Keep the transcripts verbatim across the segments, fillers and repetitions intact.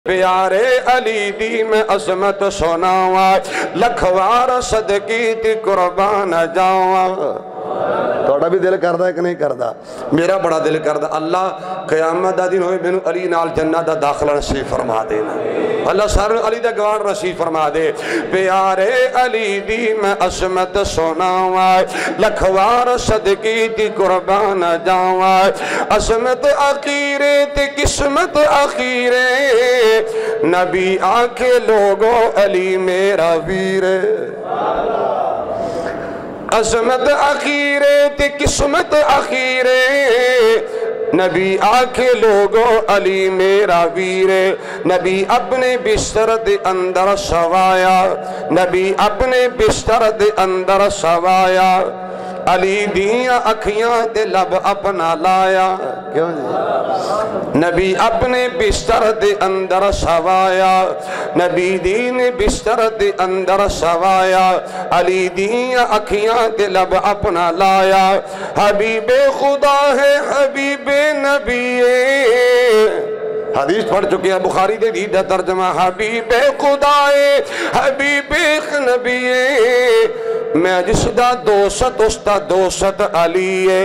پیارے علی دی میں عظمت سناوا لکھوار صدقی تی قربان جاوا۔ توڑا بھی دل کردہ ہے کہ نہیں کردہ؟ میرا بڑا دل کردہ اللہ قیامت دا دن ہوئے بینو علی نال جنہ دا داخلہ نصیب فرما دینا، اللہ سارے علی دا گوار نصیب فرما دے۔ پیارے علی دی میں عظمت سناوا لکھوار صدقی تی قربان جاوا، عظمت آخیرے تی قسمت آخیرے نبی آنکھے لوگوں علی میرا ویرے، عظمت آخیرے تے قسمت آخیرے نبی آنکھے لوگوں علی میرا ویرے۔ نبی اپنے بستر دے اندر سوایا، نبی اپنے بستر دے اندر سوایا، علی دیاں اکھیاں تے لب اپنا لایا۔ کیوں جی؟ نبی اپنے بستر دے اندر سوایا، نبی دین بستر دے اندر سوایا، علی دیاں اکھیاں تے لب اپنا لایا۔ حبیب خدا ہے حبیب نبی، حدیث پڑھ چکے ہیں بخاری دے دیدہ ترجمہ، حبیب خدا ہے حبیب نبی، میں جس دا دوست اس دا دوست علی ہے۔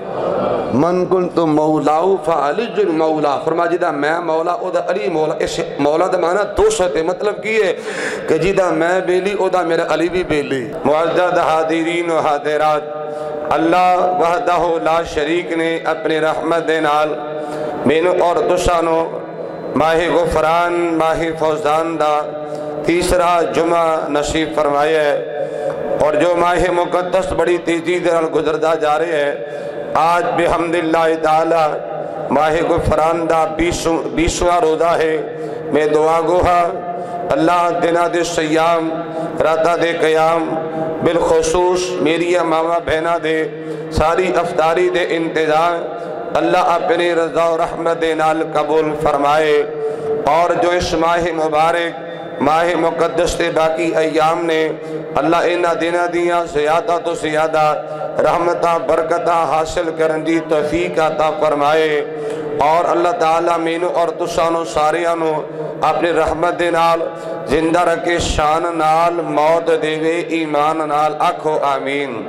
من کنت مولاو فعلی جن مولا، فرما جدہ میں مولا او دا علی مولا۔ اس مولا دا معنی دوست ہے، مطلب کی ہے کہ جدہ میں بیلی او دا میرا علی بھی بیلی۔ معزز حاضرین و حاضرات، اللہ وحدہ لا شریک نے اپنی رحمت نال مینو اور تسانو ماہ غفران ماہ فوزان دا تیسرا جمعہ نصیب فرمایا ہے، اور جو ماہ مقدس بڑی تیزی دے گزردہ جا رہے ہیں۔ آج بحمداللہ تعالی ماہ غفران دا بیسواں روزہ ہے۔ میں دعا گوہا اللہ دنہ دے سیام راتہ دے قیام بالخصوص میری ماما بہنہ دے ساری افطاری دے انتظام اللہ اپنی رضا و رحمت نال قبول فرمائے، اور جو اس ماہ مبارک ماہ مقدس کے باقی ایام نے اللہ انہ دنہ دیاں زیادہ تو زیادہ رحمتہ برکتہ حاصل کرن دی توفیق عطا فرمائے، اور اللہ تعالیٰ مینو اور تسانو ساریانو اپنی رحمت نال زندہ رکھے، شان نال موت دیوے ایمان نال، آکھو آمین۔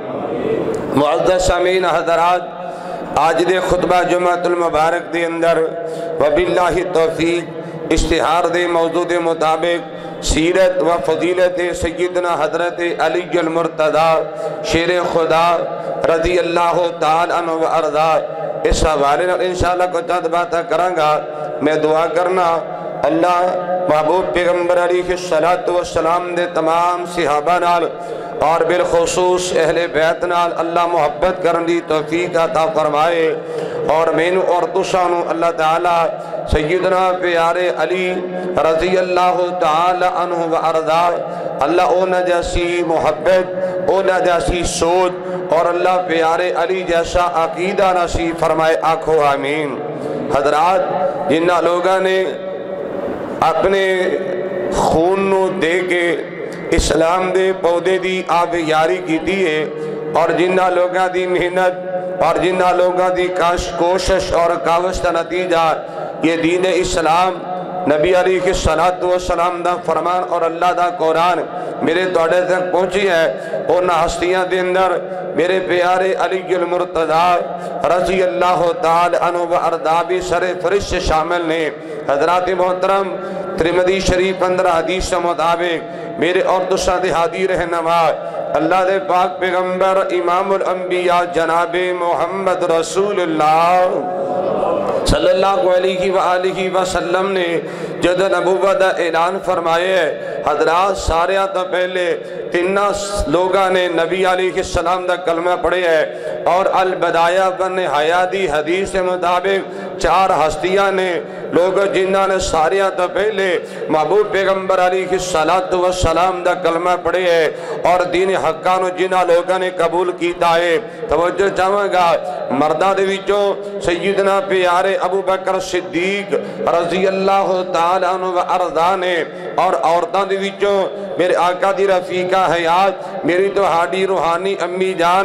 معزز سامعین حضرات، آج دے خطبہ جمعۃ المبارک دے اندر وباللہ توفیق اشتہار دے موضوع دے مطابق سیرت و فضیلت سیدنا حضرت علی المرتضی شیر خدا رضی اللہ تعالیٰ عنہ و ارضا، اس حوالے نے انشاءاللہ کو چند باتیں کروں گا۔ میں دعا کرنا اللہ محبوب پیغمبر علیہ السلام دے تمام صحابہ نال اور بالخصوص اہل بیت نال اللہ محبت کرن دی توفیق عطا فرمائے، اور مینو اور تسانو اللہ تعالی سیدنا پیارے علی رضی اللہ تعالی عنہ و ارضا اللہ او نجاسی محبت او نجاسی سوچ اور اللہ پیارے علی جیسا عقیدہ نصیب فرمائے، آنکھو آمین۔ حضرات، جنہ لوگاں نے اپنے خون نو دے کے اسلام دے پودے دی آب یاری کی دیئے، اور جنہ لوگاں دی محنت اور جنہ لوگاں دی کوشش اور کاوش کا نتیجہ یہ دین اسلام نبی علیہ السلام دا فرمان اور اللہ دا قرآن میرے توڑے تک پہنچی ہے۔ اور ہستیاں دے اندر میرے پیارے علی المرتضی رضی اللہ تعالی عنہ و ارضا بھی سر فرش شامل نے۔ حضرات محترم، ترمذی شریف پندرہ حدیث مطابق میرے اور دوسرا دہادی رہنما اللہ دے پاک پیغمبر امام الانبیاء جناب محمد رسول اللہ صلی اللہ علیہ وآلہ وسلم نے جد نبوت اعلان فرمائے ہے۔ حضرات، ساریاں تو پہلے تینہ لوگاں نے نبی علیہ السلام دا کلمہ پڑھے ہے، اور البدایہ ون حیاتی حدیث کے مطابق چار ہستیاں نے لوگ جنہاں نے ساریاں تو پہلے محبوب پیغمبر علیہ السلام دا کلمہ پڑھے ہے، اور دین حقانو جنہاں لوگاں نے قبول کیتا ہے۔ توجہ چاہوں گا، مردہ دے وچوں سیدنا پیارے ابو بکر صدیق رضی اللہ تعالیٰ عنہ و ارضا نے، اور عورتاں دے وچوں میرے آقا دی رفیقہ حیات میری تو ہاڈی روحانی امی جان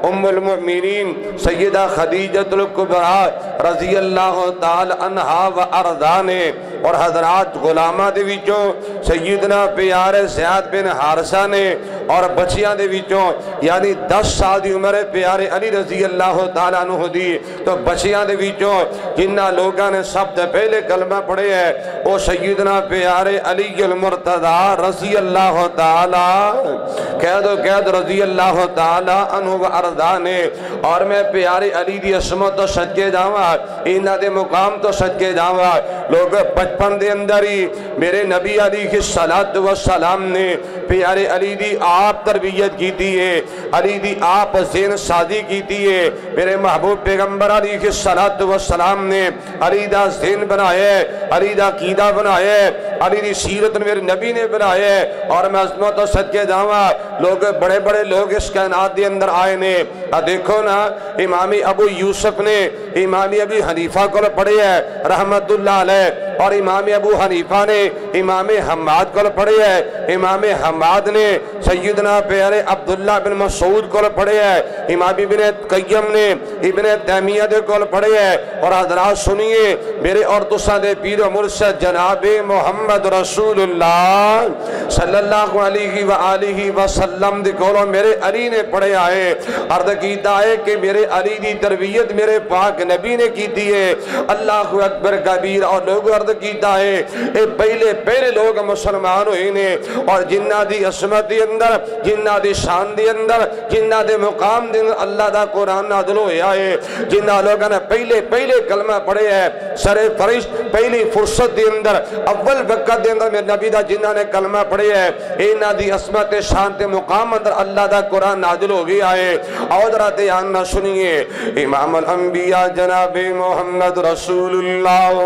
ام المؤمنین سیدہ خدیجۃ الکبریٰ رضی اللہ تعالی عنہا و ارضا نے اور حضرات غلامہ دے وچوں سیدنا پیارے زیاد بن حارثہ نے اور بچیاں دے وچوں یعنی دس سال دی عمر پیارے علی رضی اللہ تعالیٰ عنہ دی تو بچیاں دے وچوں جنہ لوگاں نے سب سے پہلے کلمہ پڑھے ہے وہ سیدنا پیارے علی المرتضی رضی اللہ تعالیٰ کہہ دو کہہ دو رضی اللہ تعالیٰ عنہ و ارضا نے اور میں پیارے علی دی عصمت تو صدقے جاواں انہاں دے مقام تو صدقے جاواں لوگ بچپن دے اندر ہی میرے نبی علیہ الصلوۃ والسلام نے پیارے علی دی آپ تربیت کیتی ہے علی دی آپ ذہن سازی کیتی ہے میرے محبوب پیغمبر علیہ الصلوۃ والسلام نے علی دا ذہن بنایا ہے علی دا عقیدہ بنایا ہے علی دی سیرت میرے نبی نے بنایا ہے اور میں عظمت و صدقے جاواں لوگ بڑے بڑے لوگ اس کائنات دے اندر آئے نے دیکھو نا امام ابو یوسف نے امام ابی حنیفہ کو پڑھے ہے رحمت اللہ علیہ اور امام ابو حنیفہ نے امام حماد کو پڑھے ہے امام حماد نے سیدنا پیارے عبداللہ بن مسعود کو پڑھے ہے امام ابن قیم نے ابن تیمیہ دے کو پڑھے ہے اور حضرات سنیے میرے اور تساں دے پیر و مرشد جناب محمد رسول اللہ صلی اللہ علیہ وآلہ وسلم دے کولوں میرے علی نے پڑھے آئے عرض کیتا ہے کہ میرے علی دی تربیت میرے پاک نبی نے کی دی ہے اللہ اکبر کبیر اور لوگ عرض کیتا ہے اے پہلے پہلے لوگ مسلمان ہوئے نے اور جنہ دی عصمت دی اندر جنہ دی شان دی اندر جنہ دے مقام دی اندر اللہ دا قرآن نازل ہویا ہے جنہ لوگوں نے پہلے پہلے کلمہ پڑھے ہے سر فرشت پہلی فرصت دی اندر اول وقت دی اندر میرے نبی دا جنہ نے کلمہ پڑھے ہے انہ دی عصمت شان تے مقام اندر اللہ دا قرآن نازل ہو گیا ہے اور ذرا دھیان نہ سنیے امام الانبیاء جناب محمد رسول اللہ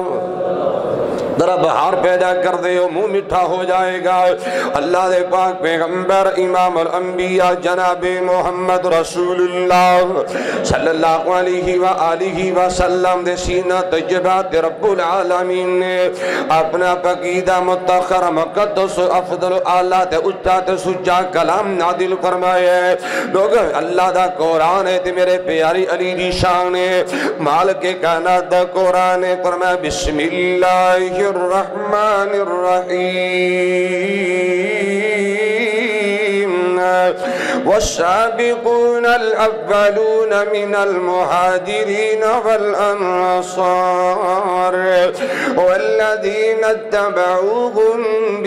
ذرا بہار پیدا کر دے ہو منہ میٹھا ہو جائے گا اللہ دے پاک پیغمبر امام الانبیاء جناب محمد رسول اللہ صلی اللہ علیہ وآلہ وسلم دے سینہ طیبات رب العالمین نے اپنا پقیدہ متخر مقدس افضل اعلیٰ تے اچھا تے سجا کلام نادل فرمائے لوگ اللہ دا قرآن ہے تے میرے پیاری علی دی شان ہے مال کے کائنات دا قرآن ہے فرمائے بسم اللہ الرحمن الرحیم والسابقون الأولون من المهاجرين والأنصار والذين اتبعوهم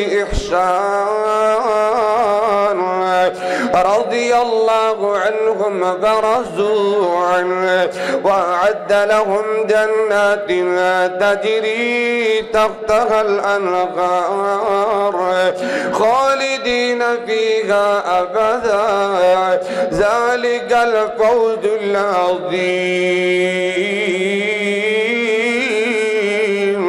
بإحسان رضي الله عنهم ورضوا عنه وأعد لهم جنات تجري تحتها الأنهار خالدين فيها أبدا ذلك الفوز العظيم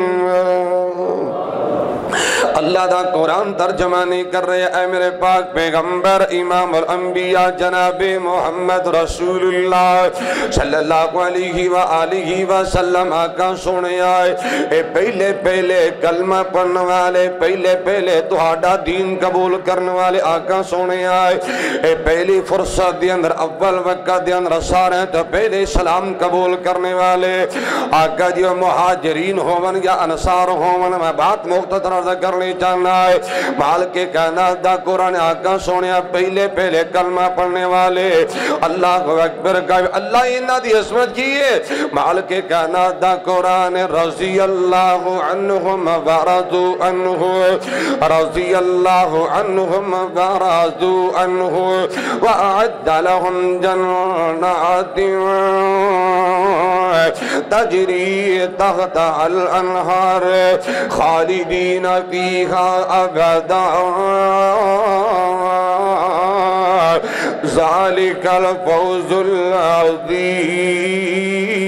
اللہ دا قرآن ترجمہ نہیں کر رہے اے میرے پاک پیغمبر امام الانبیاء جناب محمد رسول اللہ صلی اللہ علیہ وآلہ وسلم آقا سونے آئے اے پہلے پہلے کلمہ پڑھنے والے پہلے پہلے تہاڈا دین قبول کرنے والے آقا سونے آئے اے پہلی فرصت دی اندر اول وقت دی اندر سارے تو پہلے سلام قبول کرنے والے آقا جو مہاجرین ہوون یا انصار ہوون میں بات مختصر عرض کرنے چاہنا ہے مال کے کائنات دا قرآن آقا سونے پہلے پہلے کلمہ پڑھنے والے اللہ اکبر کا اللہ انہا دی عظمت کیے مال کے کائنات دا قرآن رضی اللہ عنہم ورضو عنہ رضی اللہ عنہم ورضو عنہ وأعد لهم جنات تجری تحت الانہار خالدین فیہا ابدا ذالک الفوز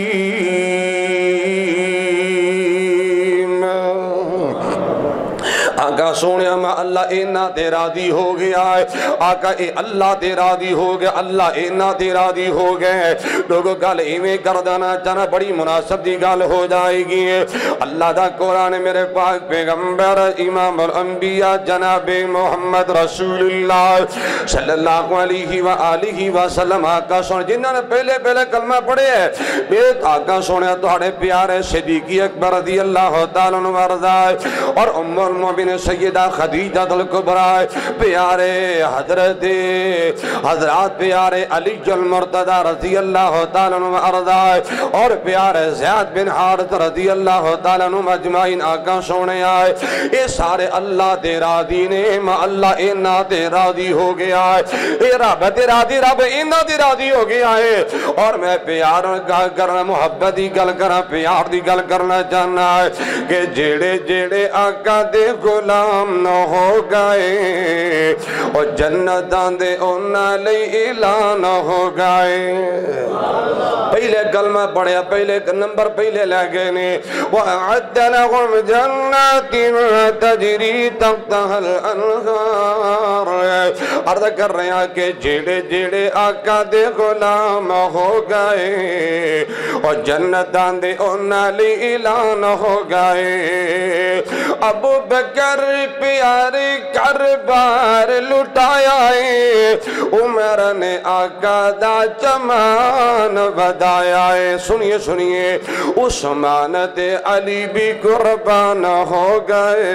العظیم آقا سونے میں اللہ اینا تے راضی ہو گیا ہے، آقا اے اللہ تے راضی ہو گیا، اللہ اینا تے راضی ہو گئے۔ لوگوں گل ایویں کر دینا چاہنا بڑی مناسب دی گل ہو جائے گی۔ اللہ دا قرآن میرے پاک پیغمبر امام الانبیاء جناب محمد رسول اللہ صلی اللہ علیہ وآلہ وسلم آقا سونے جنہوں نے پہلے پہلے کلمہ پڑھے ہیں میرے آقا سونے تہاڈے پیارے صدیقی اکبر رضی اللہ تعالیٰ عنہ وارضا اور ام المؤمنین سیدہ خدیجہ الکبریٰ، پیارے حضرت حضرات پیارے علی المرتضی رضی اللہ تعالیٰ عنہ وارضا اور پیارے زیاد بن حارث رضی اللہ تعالیٰ عنہ مجمعین آقا سونے آئے، اے سارے اللہ تے راضی نے ماں اللہ اینا تے راضی ہو گیا ہے، اے رب تے راضی رب اینا تے راضی ہو گیا ہے۔ اور میں پیار گل کرنا محبت دی گل کرنا پیار دی گل کرنا چاہنا ہے کہ جیڑے جیڑے آقا دے غلام نہ ہو گئے اور جنتاں دے انہاں لئی اعلان ہو گئے۔ پہلے کلمہ پڑھیا پہلے نمبر پہلے لے گئے نے وَأَعَدَّ لَهُمْ جَنَّاتٍ تَجْرِي تَحْتَهَا الْأَنْهَارُ عرض کر رہے ہیں کہ جیڑے جیڑے آقا دے غلام ہو گئے اور جنتاں دے انہاں لئی اعلان ہو گئے۔ ابو بکر پیارے کاربار لٹایا ہے، عمر نے آقا دا چمان بدایا ہے۔ سنیے سنیے عثمان تے علی بھی قربان ہو گئے،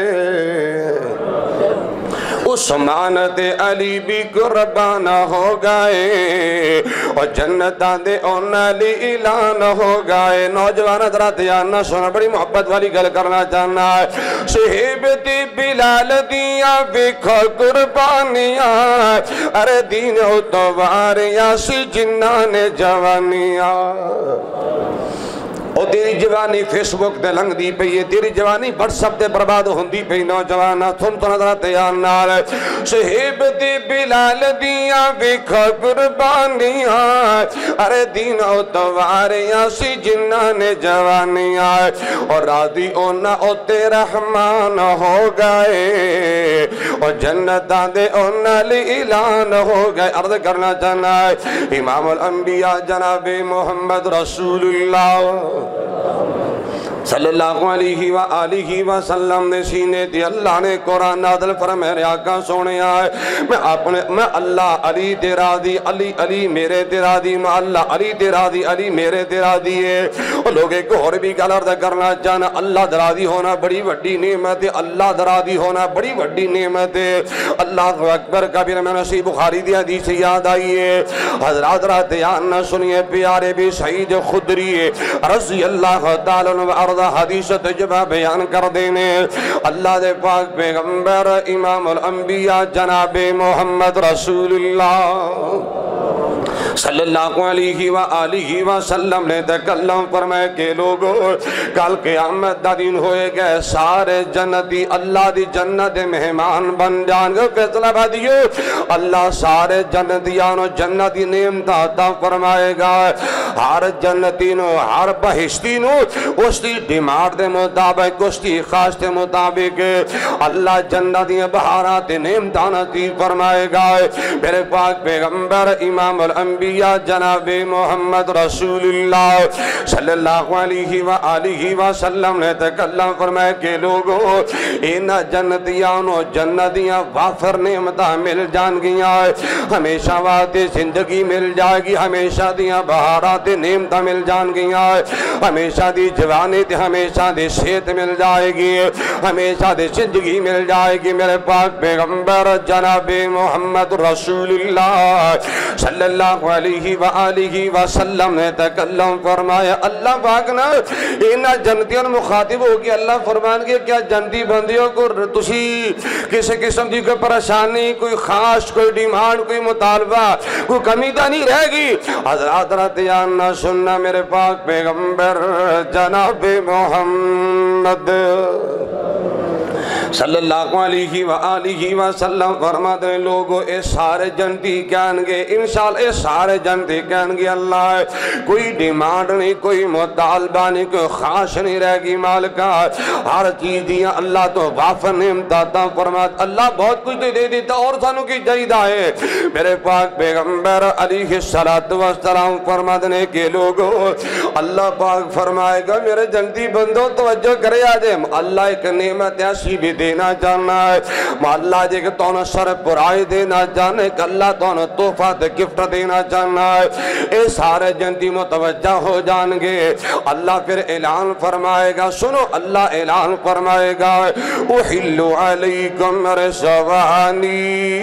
عثمان تے علی بھی قربان ہو گئے اور جنتاں دے انہاں لئی اعلان ہو گئے۔ نوجوان حضرات یہاں سنا بڑی محبت والی گل کرنا چاہنا ہے، صحیب تے بلال دیاں ویکھو قربانیاں، ارے دین اتواریاں سی جنان جوانیاں۔ او تیری جوانی فیس بک دے لنگ دی پئی ہے، تیری جوانی واٹس ایپ تے برباد ہوندی پئی نوجوانا سن تو نظر تیار نال صحیب تے بلال دیاں ویکھو قربانیاں، ارے دین اتواریاں سی جنان جوانیاں اور راضی اونا او تے رحمان ہو گئے اور جنتاں دے اونا لی اعلان ہو گئے۔ عرض کرنا چاہنا ہے امام الانبیاء جناب محمد رسول اللہ صلی اللہ علیہ وآلہ وسلم نے سینے دی اللہ نے قرآن نازل فرمائے آقا سونے آئے میں اپنے میں اللہ علی تے راضی علی علی میرے تے راضی میں اللہ علی تے راضی علی میرے تے راضی ہے۔ اور لوگ ایک اور بھی گل عرض کرنا چاہنا اللہ تے راضی ہونا بڑی وڈی نعمت ہے، اللہ تے راضی ہونا بڑی وڈی نعمت ہے۔ اللہ اکبر کبیر میں نصیب بخاری دی حدیث یاد آئی ہے، حضرات رات یان سنیے پیارے بھی سعید خدری رضی اللہ تعالیٰ عنہ حدیث تجبہ بیان کر دینے اللہ دے پاک پیغمبر امام الانبیاء جناب محمد رسول اللہ صلی اللہ علیہ وآلہ وسلم نے تکلم فرمائے کہ لوگوں کل قیامت دا دن ہوئے گئے سارے جنتی اللہ دی جنت مہمان بن جان گے۔ فیصلہ بھائیو اللہ سارے جنتیانو جنتی نعمت عطا فرمائے گا، ہر جنتینو ہر بہشتینو اس دی ڈیمانڈ دے مطابق اس دی خواہش دے مطابق اللہ جنتی بہارات نعمت نصیب فرمائے گا۔ میرے پاک پیغمبر امام الانبیاء جناب محمد رسول اللہ صلی اللہ علیہ وآلہ وسلم نے تکلم فرمائے کہ لوگوں ان جنتیانو جنتیاں وافر نعمتاں مل جان گیا، ہمیشہ واتے زندگی مل جائے گی، ہمیشہ دیاں بہارات نعمتاں مل جان گیا، ہمیشہ دی جوانی تے ہمیشہ دی صحت مل جائے گی، ہمیشہ دی زندگی مل جائے گی۔ میرے پاک پیغمبر جناب محمد رسول اللہ صلی اللہ علیہ وآلہ وسلم نے تکلم فرمایا اللہ پاک نا انہا جنتیوں مخاطب ہوگی، اللہ فرمان گے کیا جنتی بندیوں کو تسی کسی قسم دی کوئی پریشانی کوئی خاص کوئی ڈیمانڈ کوئی مطالبہ کوئی کمی تا نہیں رہے گی۔ حضرات راتیانا سننا میرے پاک پیغمبر جناب محمد صلی اللہ علیہ وآلہ وسلم فرماتے ہیں لوگو اے سارے جنتی کہن گے انشاءاللہ اے سارے جنتی کہن گے اللہ ہے کوئی ڈیمانڈ نہیں کوئی مطالبہ نہیں کوئی خواہش نہیں رہ گی مالکہ ہر چیز دیا اللہ تو وافر نعمتاتا فرمات اللہ بہت کچھ دے دیتا اور سانوں کی جائدہ ہے میرے پاک پیغمبر علیہ السلام فرماتے کے لوگو اللہ پاک فرمائے گا میرے جنتی بندوں توجہ کرے آجے اللہ ایک نعمت ایسی بھی دینا جاننا ہے اللہ جے کہ تونا سر پرائی دینا جانے کہ اللہ تونا توفہ دے گفٹ دینا جاننا ہے اے سارے جنتی متوجہ ہو جان گے اللہ پھر اعلان فرمائے گا سنو اللہ اعلان فرمائے گا احلو علیکم رضوانی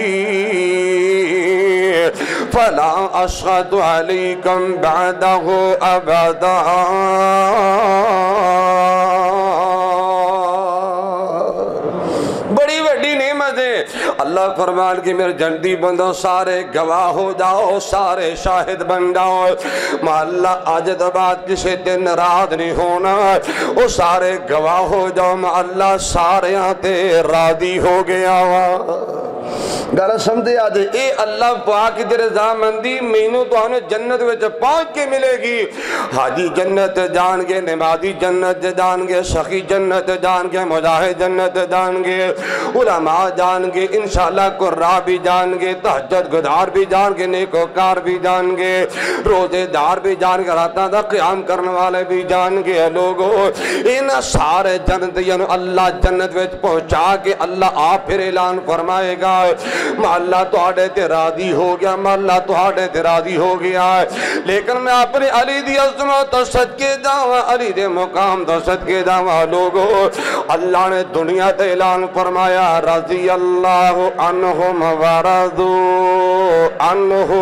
فلا اشہد علیکم بعدہ ابدا بڑی بڑی نعمت ہے اللہ فرمان کی میرے جنتی بندوں سارے گواہ ہو جاؤ سارے شاہد بن جاؤ ما اللہ آج دبات کسی دن رات نہیں ہونا وہ سارے گواہ ہو جاؤ ما اللہ سارے آتے راضی ہو گیا گل سمجھے آجے اے اللہ پاک کی رضا مندی مینوں تو آنے جنت وچ پہنچ کے ملے گی حاجی جنت جان گے نمازی جنت جان گے سخی جنت جان گے مجاہد جنت جان گے علماء جان گے انشاءاللہ قرآن بھی جان گے تہجد گزار بھی جان گے نیکوکار بھی جان گے روزے دار بھی جان گے راتاں دا قیام کرنے والے بھی جان گے لوگوں ان سارے جنت یعنی اللہ جنت وچ پہنچا کے اللہ آپ پھر اعلان فرمائے گا ما اللہ تو آڑے تے راضی ہو گیا ما اللہ تو آڑے تے راضی ہو گیا لیکن میں اپنے علی دی عظمت تو صدقے جاواں علی دے مقام تو صدقے جاواں لوگوں اللہ نے دنیا تے اعلان فرمایا رضی اللہ عنہم ورضو عنہ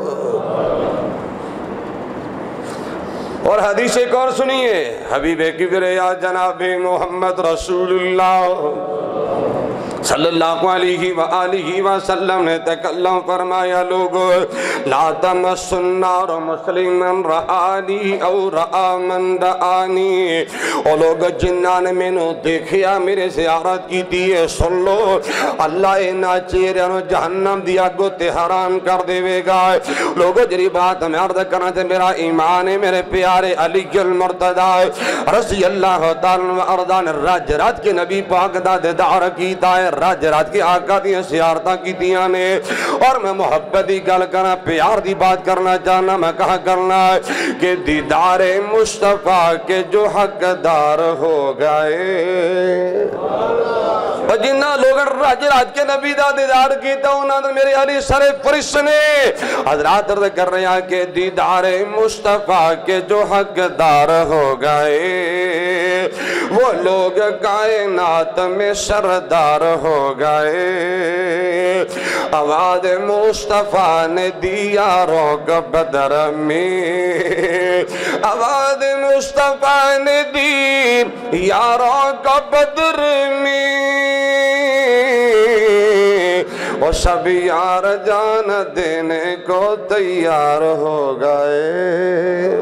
اور حدیث ایک اور سنیے حبیب کبریا جناب محمد رسول اللہ صلی اللہ علیہ وآلہ وسلم نے تکلم فرمایا لوگو لا تمس النار مسلما رآنی او رآ من رآنی اور لوگ جنہ نے میں نے دیکھیا میرے زیارت کی دیئے سن لو اللہ اینا چیرے انہوں جہنم دیا گو تحران کر دے گا لوگو جری بات ہمیں عرض کرنا تھے میرا ایمان ہے میرے پیارے علی المرتضی رضی اللہ تعالیٰ وردان رج رج کے نبی پاک دا دیدار کیتا ہے راج رات کی آقا دیا سیارتہ کی دیا نے اور میں محبتی گل کرنا پیار دی بات کرنا چاہنا میں کہا کرنا کہ دیدار مصطفیٰ کے جو حق دار ہو گئے اور جنہ لوگ راج رات کے نبی دا دیدار کیتا انہوں نے میرے علی سر فرش نے حضرات عرض کر رہے ہیں کہ دیدار مصطفیٰ کے جو حق دار ہو گئے وہ لوگ کائنات میں سردار ہو گئے آواز مصطفیٰ نے دیاروں کا بدر میں آواز مصطفیٰ نے دی یاروں کا بدر میں وہ سب یار جان دینے کو تیار ہو گئے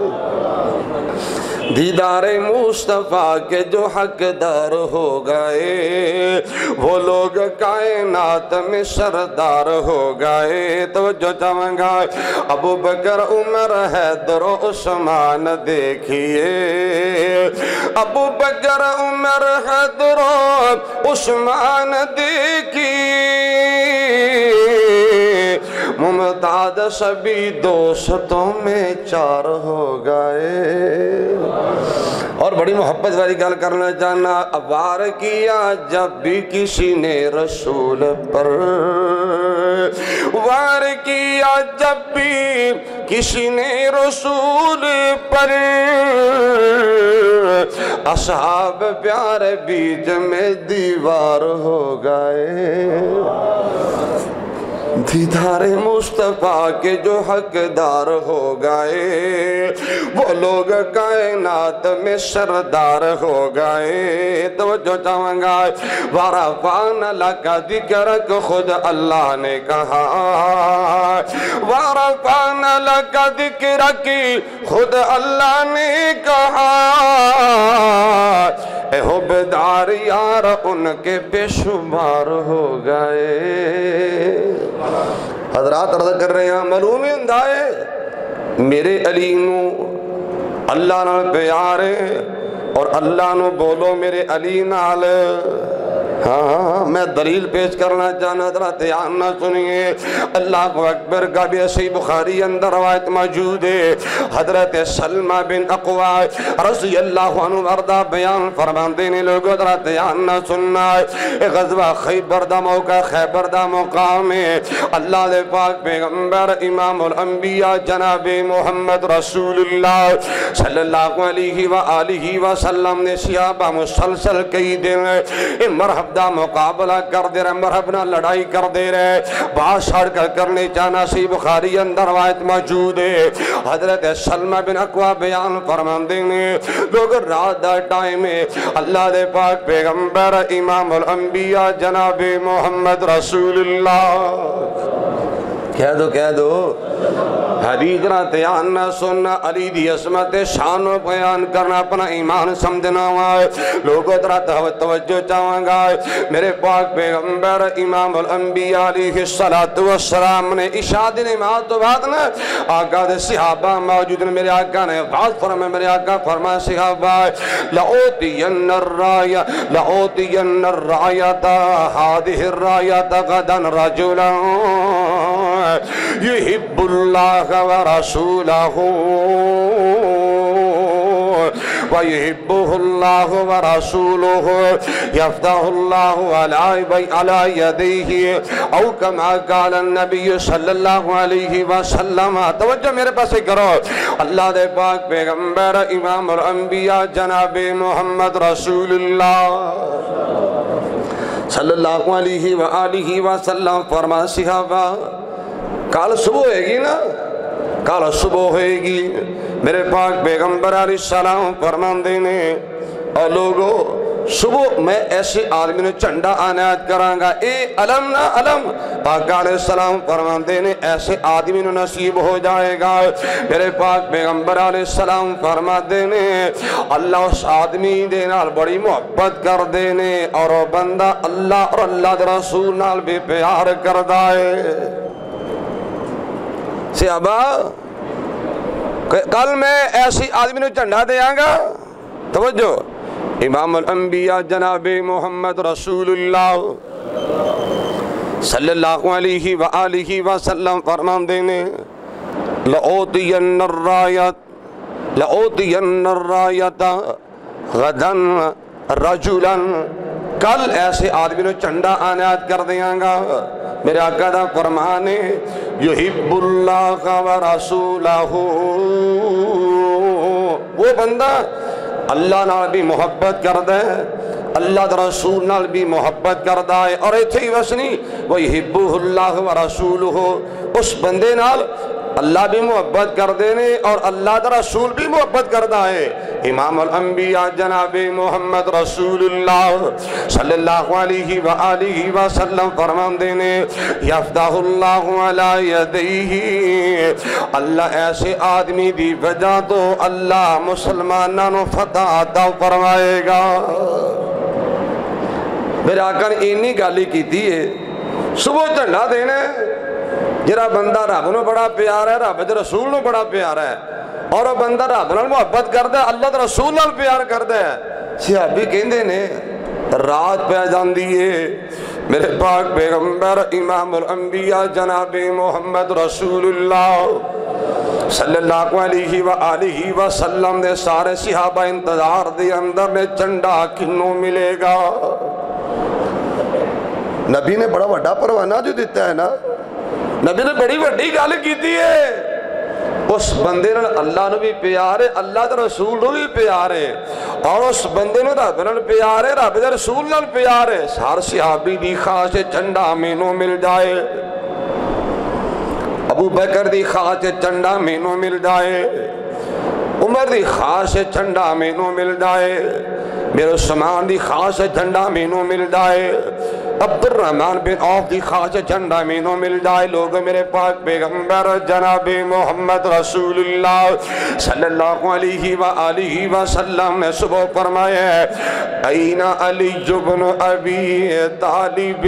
دیدار مصطفیٰ کے جو حقدار ہو گئے وہ لوگ کائنات میں سردار ہو گئے توجہ چاہوں گا ابو بکر عمر حیدر و عثمان دیکھئے ابو بکر عمر حیدر و عثمان دیکھئے ممتاز سبھی دوستوں میں چار ہو گئے اور بڑی محبت والی گل کرنا چاہنا وار کیا جب بھی کسی نے رسول پر وار کیا جب بھی کسی نے رسول پر اصحاب پیار بیچ میں دیوار ہو گئے دیدار مصطفیٰ کے جو حقدار ہو گئے وہ لوگ کائنات میں سردار ہو گئے. توجہ چاہوں گا وَرَفَعْنَا لَكَ ذِكْرَكَ خود اللہ نے کہا وَرَفَعْنَا لَكَ ذِكْرَكِ خود اللہ نے کہا اے حبدار یار ان کے بے شمار ہو گئے. حضرات عرض کر رہے ہیں معلوم ہے میرے علی نو اللہ نال پیار ہے اور اللہ نو بولو میرے علی نال. ہاں میں دلیل پیش کرنا چاہنا ذرا دھیان نہ سنیے. اللہ کو اکبر کا بھی صحیح بخاری اندر روایت موجود ہے. حضرت سلمہ بن اقوع رضی اللہ عنہ وردہ بیان فرماندے نے لوگوں ذرا دھیان نہ سننا ہے. غزوہ خیبر دا موقع خیبر دا مقام ہے. اللہ دے پاک پیغمبر امام الانبیاء جناب محمد رسول اللہ صلی اللہ علیہ وآلہ وسلم نے صحابہ مسلسل کئی دن مرحب دا مقابلہ کر دے رہے مرحب نہ لڑائی کر دے رہے بات شاڑ کر کرنے چاہنا سی. بخاری اندر روایت موجود ہے. حضرت سلمہ بن اقوع بیان فرماندے نے لوگ رات دا ٹائم ہے اللہ دے پاک پیغمبر امام الانبیاء جناب محمد رسول اللہ کہہ دو کہہ دو حدیث نہ تیان نہ سننا علی دی عظمت شان و بیان کرنا اپنا ایمان سمجھنا ہے. لوگوں ترہ توجہ چاہوں گا میرے پاک پیغمبر امام الانبیاء علیہ السلام نے عشاء دی نماز تو بعد نا آقا دے صحابہ موجود نے. میرے آقا نے بات فرمائے میرے آقا فرمائے صحابہ لَأُوتِيَنَّ الرَّائِيَ لَأُوتِيَنَّ الرَّائِيَةَ هَذِهِ الرَّائِيَةَ غَدًا رَجُلًا يُحِبُّ اللَّهَ ورسوله ويحبه الله ورسوله يفتح الله على يديه او كما قال النبي صلی اللہ علیہ وسلم. توجہ میرے پاس کرو. اللہ دے پاک پیغمبر امام الانبیاء جناب محمد رسول اللہ صلی اللہ علیہ وآلہ وسلم فرما صحابہ کال صبح ہوئے گی نا کال صبح ہوئے گی میرے پاک پیغمبر علیہ السلام فرماندے نے اور لوگوں صبح میں ایسے آدمی نے چنڈا عنایت کروں گا اے علم نہ علم. پاک علیہ السلام فرماندے نے ایسے آدمی نے نصیب ہو جائے گا. میرے پاک پیغمبر علیہ السلام فرماندے نے اللہ اس آدمی دے نال بڑی محبت کر دینے اور وہ بندہ اللہ اور اللہ دے رسول نال بھی پیار کر دائے. صحابہ کل میں ایسی آدمی نے جھنڈا دیا گا. توجہ امام الانبیاء جناب محمد رسول اللہ صلی اللہ علیہ وآلہ وسلم فرماندے نے لَأُوتِيَنَّ الرَّائِيَةَ لَأُوتِيَنَّ الرَّائِيَةَ غَدًا رَجُلًا کل ایسے آدمی نے چنڈا عنایت کر دیا گا. میرے آقا دا فرمانے یحب اللہ ورسولہ وہ بندہ اللہ نال بھی محبت کر دے اللہ دا رسول نال بھی محبت کر دائے اور ایتھے ہی وسنی وَيُحِبُّهُ اللَّهُ وَرَسُولُهُ اس بندے نال اللہ بھی محبت کر دینے اور اللہ دا رسول بھی محبت کر دائے. امام الانبیاء جناب محمد رسول اللہ صلی اللہ علیہ وآلہ وسلم فرمان دینے یفتح اللہ علی یدیہ اللہ ایسے آدمی دی وجہ تو اللہ مسلمانوں فتح عطا فرمائے گا. میرے آقا نے اینی گالی کی تھی ہے صبح جھنڈا دینے جرا بندہ رب نو بڑا پیار ہے رب دے رسول نو بڑا پیار ہے اور وہ بندہ رب نال محبت کردا ہے اللہ دے رسول نال پیار کردا ہے. صحابی کہندے نے رات پہ جاندی ہے میرے پاک پیغمبر امام الانبیاء جناب محمد رسول اللہ صلی اللہ علیہ وآلہ وسلم نے سارے صحابہ انتظار دے اندر نے چنڈا کنوں ملے گا. نبی نے بڑا وڈا پروانہ جو دیتا ہے نا نبی نے بڑی وڈی گل کیتی ہے اس بندے نے اللہ نے بھی پیار ہے اللہ دے رسول نے بھی پیار ہے اور اس بندے نے رب نے پیار ہے رب دے رسول نے پیار ہے. سار صحابی دی خواہش چنڈا مینوں مل جائے ابو بکر دی خواہش چنڈا مینوں مل جائے، عمر دی خواہش چنڈا مینوں مل جائے، میرے عثمان دی خواہش جھنڈا مینوں مل جائے، عبد الرحمن بن عوف دی خواہش جھنڈا مینوں مل جائے۔ لوگ میرے پاک پیغمبر جناب محمد رسول اللہ صلی اللہ علیہ وآلہ وسلم نے صبح فرمایا ہے این علی بن ابی طالب،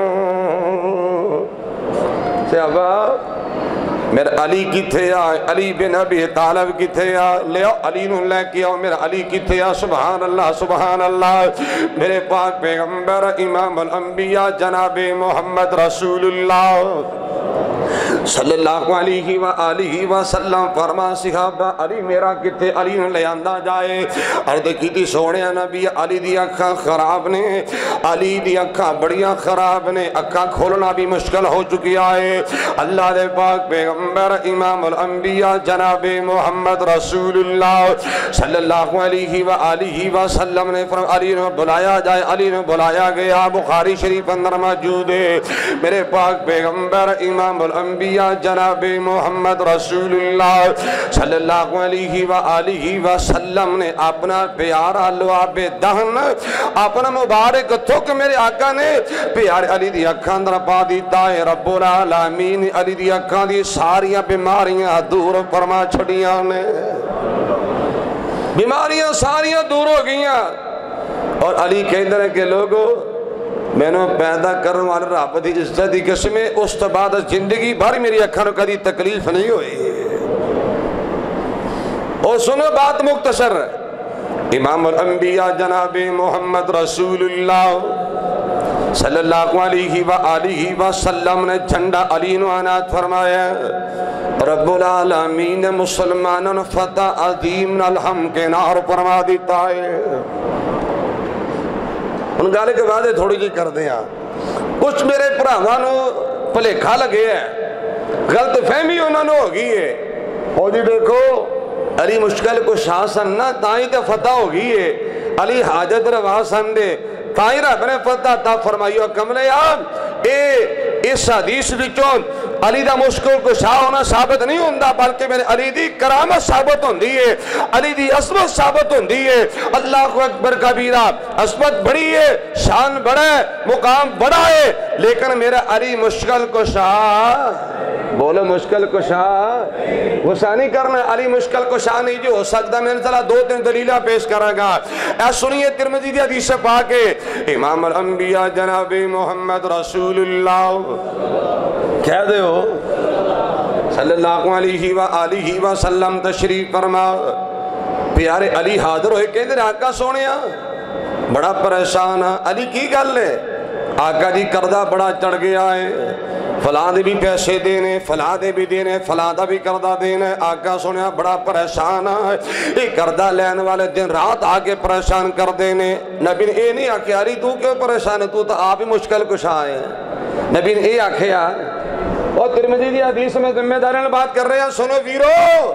صحابہ میرا علی کتھے آ، علی بن ابی طالب کتھے آ، لے آؤ علی نو لے کے آؤ، میرا علی کتھے آ، سبحان اللہ سبحان اللہ۔ میرے پاک پیغمبر امام الانبیاء جناب محمد رسول اللہ صلی اللہ علیہ وآلہ وسلم فرما صحابہ علی میرا کتے، علی نے لے آندہ جائے، عرض کی تھی سونے نبی علی دی اکھاں خراب نے، علی دی اکھاں بڑیاں خراب نے، اکھاں کھولنا بھی مشکل ہو چکی آئے۔ اللہ دے پاک پیغمبر امام الانبیاء جناب محمد رسول اللہ صلی اللہ علیہ وآلہ وسلم نے فرما علی نے بلایا جائے، علی نے بلایا گیا، بخاری شریف اندر موجود ہے۔ میرے پاک پیغمبر امام الانبیاء جناب محمد رسول اللہ صلی اللہ علیہ وآلہ وسلم نے اپنا پیارا لعاب دہن، اپنا مبارک تھک میرے آقا نے پیارے علی دی اکھاں اندر پا دیتا ہے۔ رب العالمین علی دی اکھاں دی ساریاں بیماریاں دور فرما چھڑیاں نے، بیماریاں ساریاں دور ہو گئیاں۔ اور علی کہندر ہے کہ لوگوں میں نے پیدا کرنے والے رب دی عزت دی قسم اس تو بعد زندگی بھر میری اکھاں کدی تکلیف نہیں ہوئی۔ اور سنو بات مختصر، امام الانبیاء جناب محمد رسول اللہ صلی اللہ علیہ وآلہ وسلم نے جھنڈا علی نو عنایت فرمایا، رب العالمین نے مسلمانوں فتح عظیم الحم کے نار فرما دیتا ہے۔ ان گالے کے بعد تھوڑی جی کر دیں کچھ میرے پراوانو پلیکھا لگے ہے، غلط فہمی انہوں نے ہو گئی ہے۔ اور جی دیکھو علی مشکل کو شاہ سن نہ تائیں تے فتح ہو گئی ہے، علی حاجت روا سن دے تائیں رب نے فتح تا فرمائیو کملے آپ اے اس حدیث بچوں علی دا مشکل کو شاہ ہونا ثابت نہیں ہوندہ، بلکہ میرے علی دی کرامت ثابت ہوندی ہے، علی دی عظمت ثابت ہوندی ہے۔ اللہ اکبر کبیرہ، عظمت بڑی ہے، شان بڑا ہے، مقام بڑا ہے، لیکن میرا علی مشکل کو شاہ، بولو مشکل کو شاہ غصہ نہیں کرنا، علی مشکل کو شاہ نہیں جو ہو سکتا۔ میں انشاءاللہ دو تین دلیلہ پیش کرا گا۔ اے سنیے ترمذی دی حدیث پاک ہے، امام الانبیاء جناب محمد رسول اللہ کہہ دے ہو صلی اللہ علیہ وآلہ وسلم تشریف فرما، پیارے علی حاضر ہوئے کہتے ہیں آقا سونیا بڑا پریشان ہے۔ علی کی گل ہے؟ آقا جی کردہ بڑا چڑھ گیا ہے، فلاں دے بھی پیسے دینے، فلاں دے بھی دینے، فلاں دا بھی کردہ دینے۔ آقا سنیا بڑا پریشان ہے، یہ کردہ لین والے دن رات آگے پریشان کر دینے۔ نبی نے اے نہیں آکھے علی تو کیوں پریشان ہے، تو تو آپ ہی مشکل کشا ہے۔ نبی نے اے آکھے آ اور ترمذی دی حدیث میں ذمہ داران بات کر رہے ہیں، سنو ویرو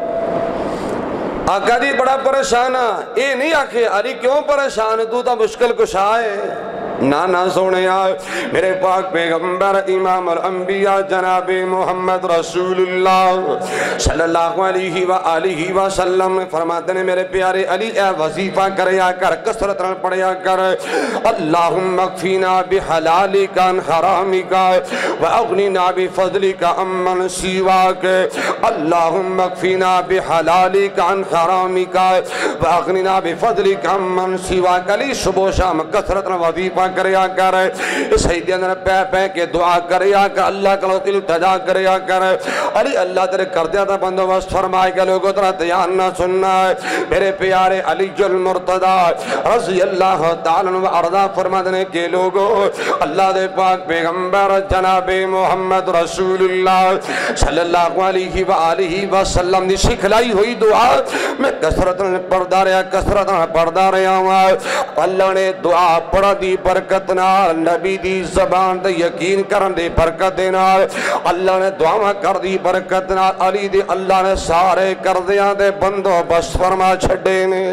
آقا جی بڑا پریشان ہے، اے نہیں آکھے علی کیوں پریشان ہے، تو تو مشکل کشا ہے۔ نا نا سونے آئے میرے پاک پیغمبر امام الانبیاء جناب محمد رسول اللہ صلی اللہ علیہ وآلہ وسلم فرماتے ہیں میرے پیارے علی اے وظیفہ کریا کر، کثرت رن پڑیا کر، اللہم اکفینا بحلالک عن حرامک واغننا بفضلک عمن سواک، اللہم اکفینا بحلالک عن حرامک واغننا بفضلک عمن سواک۔ علی صبح شام کثرت رن وظیفہ کریا کر، سیدی اندر پہ پہ کے دعا کریا کر، اللہ کا التجا کریا کر۔ علی اللہ تیرے کردیا تھا بندوبست فرمائے کہ لوگوں ترہ تیان نہ سننا ہے۔ میرے پیارے علی المرتضی رضی اللہ تعالیٰ و ارضا فرما دینے کے لوگوں اللہ دے پاک پیغمبر جناب محمد رسول اللہ صلی اللہ علیہ وآلہ وسلم نے سکھلائی ہوئی دعا میں کثرت پڑھدا رہا کثرت پڑھدا رہا ہوں۔ اللہ نے دعا پڑھ دی برکت نال، نبی دی زبان دے یقین کرن دے برکت نال، اللہ نے دعا کر دی برکت نال، علی دی اللہ نے سارے کردیاں دے بندو بس فرما چھڑے نے۔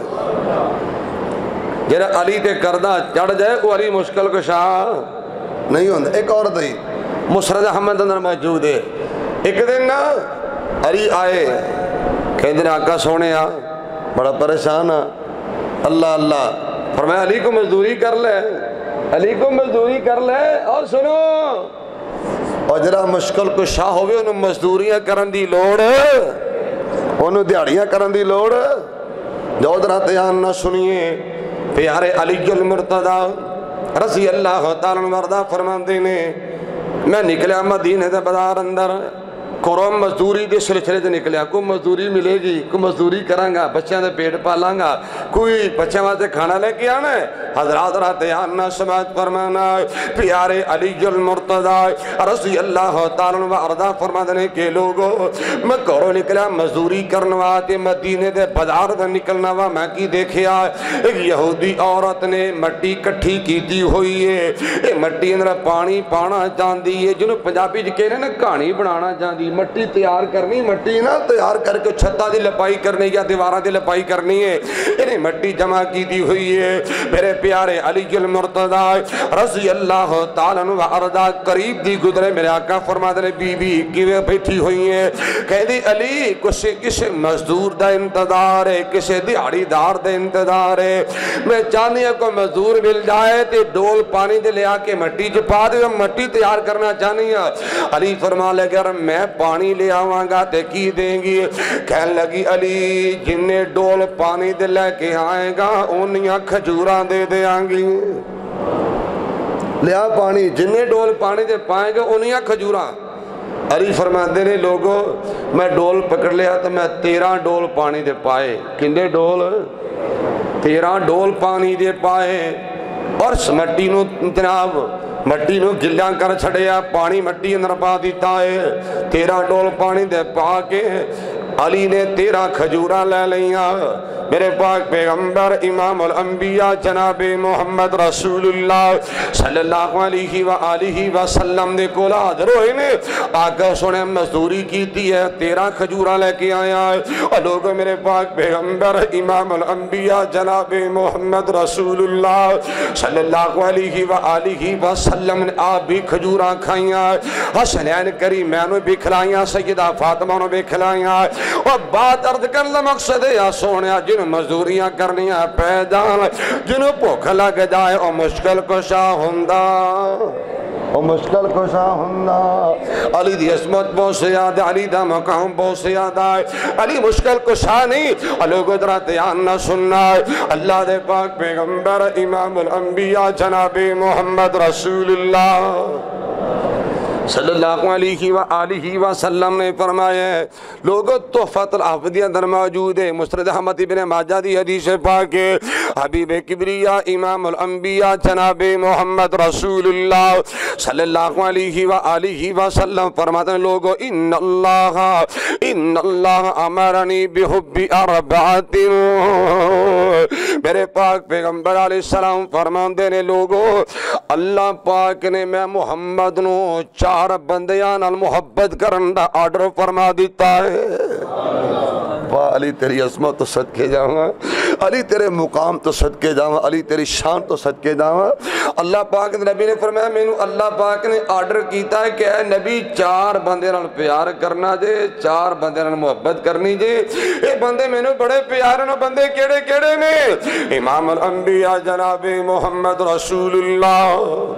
جیرا علی تے کردہ چڑھ جائے وہ علی مشکل کشا نہیں ہوندہ۔ ایک اور دی مسرد احمد اندر موجود ہے، ایک دن نا علی آئے کہندے نے آقا سونے آ بڑا پریشان آ اللہ اللہ فرمایا علی کو مزدوری کر لے علی کو مزدوری کر لے اور سنو اور جرا مشکل کو شاہ ہوئے انہوں مزدوریاں کرن دی لوڑ انہوں دیاڑیاں کرن دی لوڑ جو درہ تیان نہ سنیے پیارے علی المرتضی رضی اللہ تعالیٰ وردہ فرماندے نے میں نکلیا مدینے دے بازار اندر کوئی مزدوری دے سلسلے دے نکلیا کوئی مزدوری ملے گی کوئی مزدوری کرانگا بچیاں دے پیٹ پالانگا کوئی بچیاں واسطے کھانا لے کے آنا ہے حضرات رات آنا سماعت فرمانا پیارے علی المرتضی رضی اللہ تعالیٰ و ارضا فرمانے کے لوگوں میں کورو نکلیا مزدوری کرنوا تے مدینے دے بازار دے نکلنا وا میں کی دیکھیا ایک یہودی عورت نے مٹی کٹھی کیتی ہوئی ہے اے مٹی اندر پانی پانا چاندی ہے جنہوں پنجابی جو کہنے نا کہانی بنانا چاندی مٹی تیار کرنی مٹی نا تیار کر کے چھتا دی لپائی کرنی یا دیوارہ دی لپائی کرنی ہے انہیں مٹی جمع کی دی ہوئی ہے میرے پیارے علی المرتضی رضی اللہ تعالیٰ و ارضا قریب دی گزرے میرے آقا فرما دے بی بی کیویں بیٹھی ہوئی ہیں کہہ دی علی کسے کسے مزدور دا انتظار ہے کسے دیہڑی دار دا انتظار ہے میں چاہنی ہے کوئی مزدور مل جائے تے ڈول پانی دے لے آ کے مٹی چپا دے مٹی تیار کرنا چاہنی ہے علی فرما لے گر میں پانی لے آوانگا تے کی دیں گی کہنے لگی علی جنہیں ڈول پانی دے لے کے آئے گا انہیں کھجوران دے دے آنگی لے آ پانی جنہیں ڈول پانی دے پائیں گا انہیں کھجوران علی فرماتے نے لوگوں میں ڈول پکڑ لیا تو میں تیرہ ڈول پانی دے پائے کنے ڈول تیرہ ڈول پانی دے پائے اور مٹی نو جناب مٹی نو گلیاں کر چھڑیا پانی مٹی اندر پا دیتا ہے تیرہ ڈول پانی دے پا کے علی نے تیرہ کھجورہ لے لیا میرے پاک پیغمبر امام الانبیاء جناب محمد رسول اللہ صلی اللہ علیہ وآلہ وسلم نے کولا حضر ہوئے نے آقا سنے مزدوری کی دی ہے تیرہ کھجورہ لے کے آیا ہے اور لوگوں میرے پاک پیغمبر امام الانبیاء جناب محمد رسول اللہ صلی اللہ علیہ وآلہ وسلم نے آپ بھی کھجورہ کھائیاں حسنین کریمین بھی کھلائیاں سیدہ فاطمہ نے بھی کھلائیاں اور بات عرض کرنا مقصد ہے یا سونیا جن مزدوریاں کرنیاں پیدان جنہوں بھوک لگ جائے اور مشکل کشا ہندہ اور مشکل کشا ہندہ علی دی عظمت بہت سے یاد ہے علی دا مقام بہت سے یاد ہے علی مشکل کشا نہیں لوگوں درہ تیان نہ سننا ہے اللہ دے پاک پیغمبر امام الانبیاء جناب محمد رسول اللہ صلی اللہ علیہ وآلہ وسلم نے فرمایا ہے لوگوں تحفت العبدیہ در موجود ہے مسند احمد ابن ماجہ دی حدیث پاک ہے حبیب کبریہ امام الانبیاء جناب محمد رسول اللہ صلی اللہ علیہ وآلہ وسلم فرماتے ہیں لوگوں ان اللہ ان اللہ امرنی بحب اربعات میرے پاک پیغمبر علیہ السلام فرماتے ہیں لوگوں اللہ پاک نے میں محمد نو چار بندیان المحبت کرن دا آرڈر فرما دیتا ہے واہ علی تیری عظمت تو صدقے جاؤں علی تیرے مقام تو صدقے جاؤں علی تیری شان تو صدقے جاؤں اللہ پاک نبی نے فرمایا میں نے اللہ پاک نے آرڈر کیتا ہے کہ اے نبی چار بندے نال پیار کرنا جے چار بندے نال محبت کرنی جے اے بندے میں نے بڑے پیار نو بندے کیڑے کیڑے نے امام الانبیاء جناب محمد رسول اللہ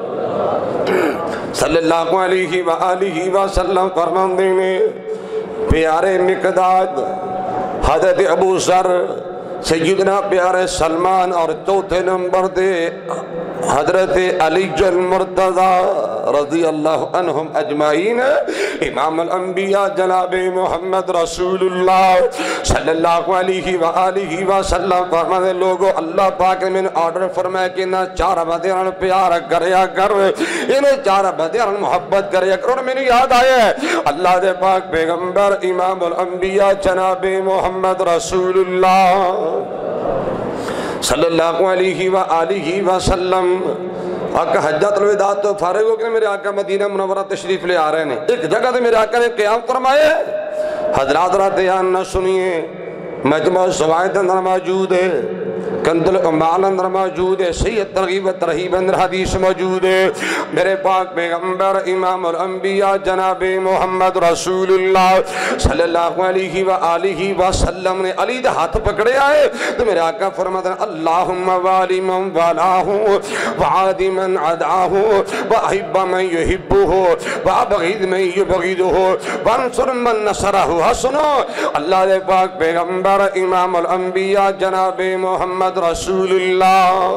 صلی اللہ علیہ وآلہ وسلم فرماندے نے پیارے مقداد حضرت ابو ذر سیدنا پیارے سلمان اور چوتھے نمبر دے حضرت علی المرتضی رضی اللہ عنہم اجمعین امام الانبیاء جناب محمد رسول اللہ صلی اللہ علیہ وآلہ وسلم فرمانے لوگوں اللہ پاک نے میں نے آرڈر فرمایا کہ نہ چار بدیان پیار کریا کر انہیں چار بدیان محبت کریا کر اور میں نے یاد آیا ہے اللہ دے پاک پیغمبر امام الانبیاء جناب محمد رسول اللہ صلی اللہ علیہ وآلہ وسلم آقا حجت الوداع تو فارغ ہو کہ میرے آقا مدینہ منورہ تشریف لے آ رہے ہیں ایک جگہ دے میرے آقا نے قیام فرمائے حضرات رات یہاں نہ سنیے مجمع زوائد اندر موجود ہے کنز الامال اندر موجود ہے، سید ترغیب و ترہیب اندر حدیث موجود ہے۔ میرے پاک پیغمبر امام الانبیاء جناب محمد رسول اللہ صلی اللہ علیہ وآلہ وسلم نے علی دا ہاتھ پکڑے آئے تو میرے آقا فرماتے ہیں اللہم والی من والاہو وعادی من عداہو وحب من یحبہو وابغید من یبغیدہو وانصر من نصرہو۔ حسنو اللہ دے پاک پیغمبر امام الانبیاء جناب محمد رسول اللہ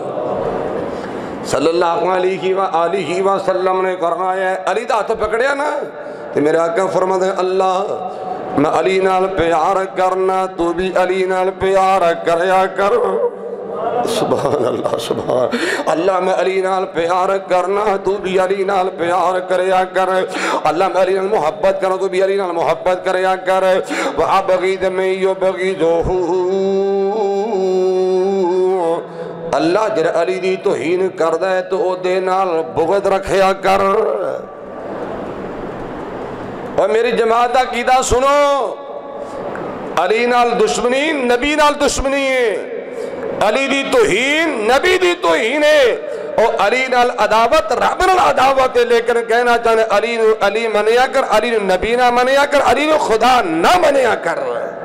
صلی اللہ علیہ وآلہ وسلم نے فرمایا علی دا ہاتھ پکڑیا نا تو میرے آقا فرماتے ہیں اللہ میں علی نال پیار کرنا تو بھی علی نال پیار کریا کر۔ سبحان اللہ سبحان اللہ میں علی نال پیار کرنا تو بھی علی نال پیار کریا کر، اللہ میں علی نال محبت کرنا تو بھی علی نال محبت کریا کر۔ وَأَبْغِضْ مَن يُبْغِضُهُ اللہ جڑا علی دی توہین کردا ہے تو او دے نال بغض رکھیا کر۔ اور میری جماعت دا عقیدہ سنو، علی نال دشمنی نبی نال دشمنی ہے، علی دی توہین نبی دی توہین ہے، اور علی نال عداوت رب نال عداوت ہے۔ لیکن کہنا چاہنے علی نو علی منیا کر، علی نو نبی نہ منیا کر، علی نو خدا نہ منیا کر۔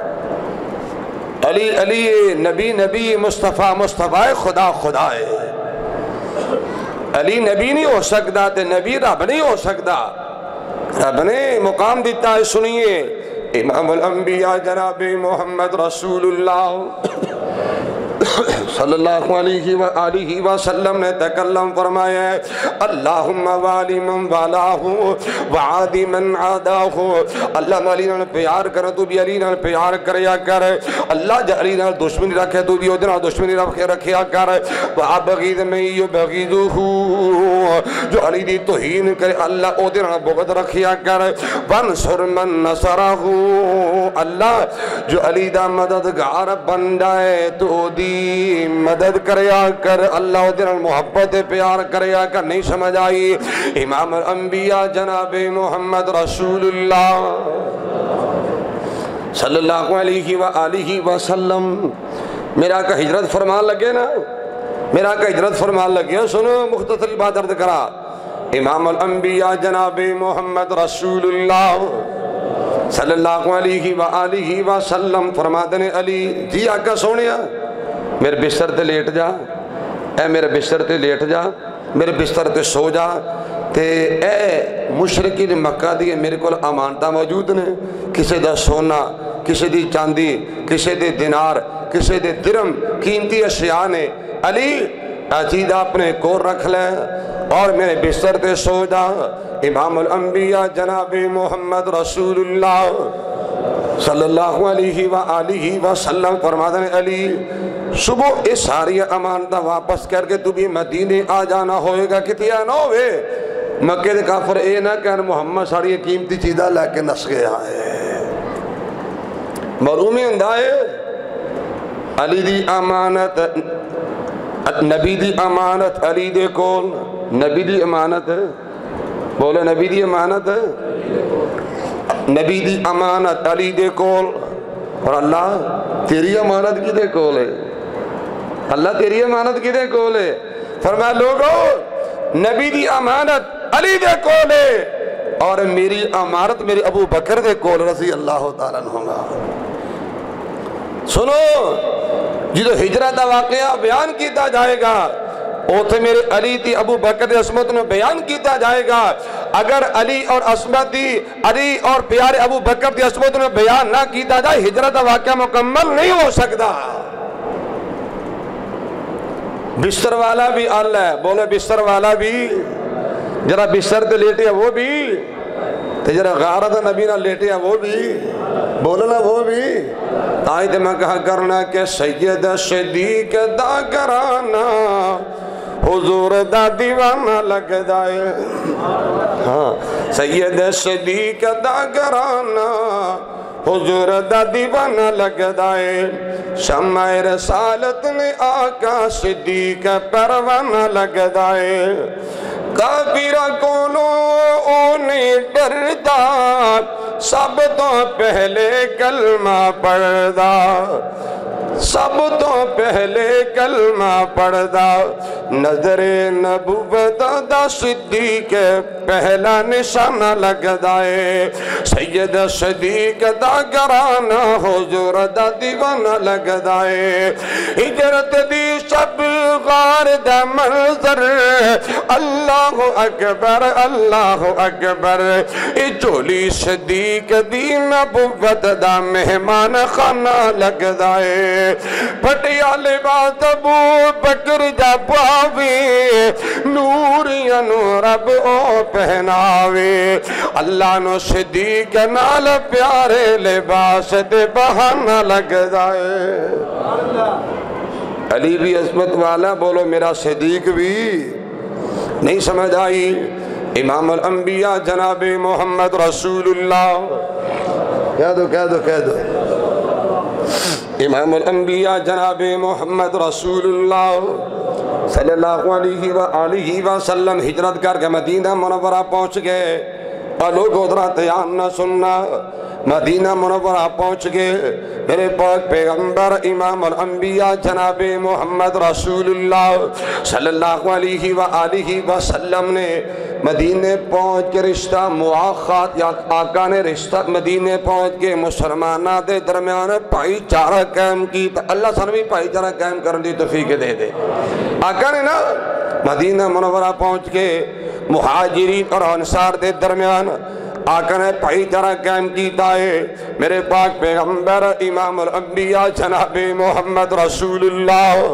علی علی نبی نبی مصطفیٰ مصطفیٰ خدا خدا ہے۔ علی نبی نہیں ہو سکتا تے نبی رب نہیں ہو سکتا۔ رب نے مقام دیتا ہے، سنیے امام الانبیاء جناب محمد رسول اللہ صلی اللہ علیہ وآلہ وسلم نے تکلم فرمایا ہے اللہم والی من والاہو وعادی من عاداہو اللہ میں علی نال پیار کرے تو بھی علی نال پیار کریا کر، اللہ جا علی نال دشمنی رکھے تو بھی ادھر دشمنی رکھیا کر۔ وَأَبْغِضْ مَن يُبْغِضُهُ جو علی دی توہین کرے اللہ ادھر بغض رکھیا کر۔ وَانْصُرْ مَن نَصَرَهُ اللہ جو علی دا مددگار بندہ ہے تو دی مدد کریا کر، اللہ دے نال محبت پیار کریا کر۔ نہیں سمجھ آئی؟ امام الانبیاء جناب محمد رسول اللہ صلی اللہ علیہ وآلہ وسلم میرا کا ہجرت فرمان لگے نا، میرا کا ہجرت فرمان لگے۔ سنو مختصر بات عرض کرا، امام الانبیاء جناب محمد رسول اللہ صلی اللہ علیہ وآلہ وسلم فرماتے ہیں علی جی آقا سونیا میرے بستر تے لیٹ جا، اے میرے بستر تے لیٹ جا، میرے بستر تے سو جا تے اے مشرکین مکہ دی میرے کو امانتہ موجود نے، کسے دا سونا، کسے دی چاندی، کسے دے دینار، کسے دے درم قیمتی اشیاء نے، علی عجیدہ اپنے کو رکھ لے اور میرے بستر تے سو جا۔ امام الانبیاء جناب محمد رسول اللہ صلی اللہ علیہ وآلہ وسلم فرماتے ہیں علی صبح اس ساری امانتہ واپس کر کے تو بھی مدینے آ جانا ہوئے گا، کتیا نہ ہوئے مکہ دے کافر اے نہ کہ محمد ساری قیمتی چیزہ لے کے نس گیا ہے۔ معلومی اندائے علی دی امانت، نبی دی امانت علی دے کول، نبی دی امانت ہے، بولے نبی دی امانت ہے، نبی دی امانت علی دے کول، اور اللہ تیری امانت کی دے کول ہے، اللہ تیری امانت کی دے کول ہے۔ فرمایا لوگو نبی دی امانت علی دے کول ہے اور میری امانت میرے ابو بکر دے کول رضی اللہ تعالیٰ عنہ۔ سنو جدو ہجرت دا واقعہ بیان کیتا جائے گا اوتھے میرے علی تی ابو بکر دی عصمت میں بیان کیتا جائے گا۔ اگر علی اور عصمت دی علی اور پیارے ابو بکر دی عصمت میں بیان نہ کیتا جائے ہجرت دا واقعہ مکمل نہیں ہو سکتا۔ بستر والا بھی اللہ ہے، بولے بستر والا بھی، جرا بستر تے لیٹے وہ بھی، جرا غارت نبی نہ لیٹے وہ بھی، بولنا وہ بھی۔ آئیت میں کہا کرنا کہ سید صدیق دا کرانا حضور دا دیوانہ لگ دائے، ہاں سید صدیق دا کرانا حضور دا دیوانہ لگ دائے، شمع رسالت نے آقا صدیق پروانہ لگ دائے، کافرہ کولو اونے ڈردہ سب تو پہلے کلمہ پڑھدا، سب تو پہلے کلمہ پڑھدا نظر نبوت دا صدیق پہلا نشانہ لگدا ہے سید صدیق دا گرانا حضور دا دیوانہ لگدا ہے ہجرت دی شب غار دا منظر اللہ اکبر اللہ اکبر اے جولی صدیق دی نبوت دا مہمان خانہ لگدا ہے پٹیالے بات ابو بکر جا پاوے نوریاں رب او پہناوے اللہ نو صدیق نال پیارے لباس دے بہانہ لگ جائے علی بھی عظمت والا بولو میرا صدیق بھی نہیں سمجھ آئی امام الانبیاء جناب محمد رسول اللہ کہہ دو کہہ دو کہہ دو امام الانبیاء جناب محمد رسول اللہ صلی اللہ علیہ وآلہ وسلم ہجرت کر کے مدینہ منورہ پہنچ گئے اور لوگ ادھرا تیان نہ سننا مدینہ منورہ پہنچ گئے میرے پاک پیغمبر امام الانبیاء جناب محمد رسول اللہ صلی اللہ علیہ وآلہ وسلم نے مدینے پہنچ کے رشتہ مواخات یا آقا نے رشتہ مدینے پہنچ کے مسلمانہ دے درمیان پائی چارہ قائم کی تو اللہ سنوی پائی چارہ قائم کرن دی توفیق دے دے آقا نے نا مدینہ منورہ پہنچ کے مہاجرین اور انصار دے درمیان آقا نے پائی چارہ قائم کیتا ہے میرے پاک پیغمبر امام الانبیاء جناب محمد رسول اللہ